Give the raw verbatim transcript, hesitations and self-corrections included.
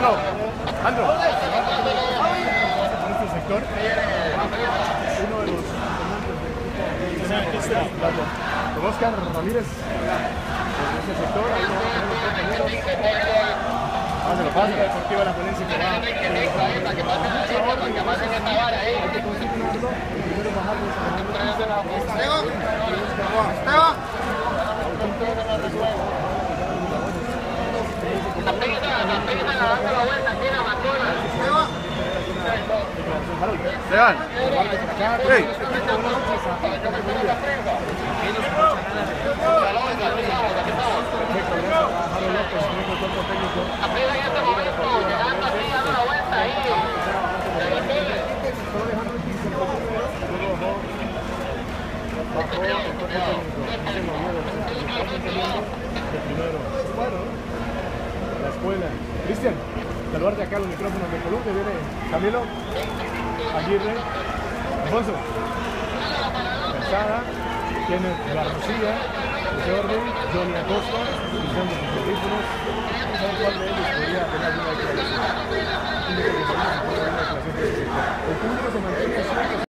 Alejandro, Alejandro. En este sector, uno de los comandantes del equipo, don Oscar Ramírez, en este sector, ahí lo vamos a tener los compañeros. Pásalo, pásalo. Deportiva la ponencia que va. Para que pasen así, para que pasen esta vara ahí. Hay que consignarlo. Primero bajarlo. Esteban. Esteban. La pena, la pena, dando la vuelta aquí en la Amazonas. Esteban. Esteban. Hey. Apenas en este momento, llegando así, dando la vuelta ahí. La escuela. Cristian, saludarte acá a los micrófonos de Colombia. Viene Camilo, Aguirre, Alfonso, Calzada, tiene García, Jordi, Johnny Acosta, usando sus audífonos. No saben cuál de ellos podría tener alguna declaración. El público se mantiene siempre.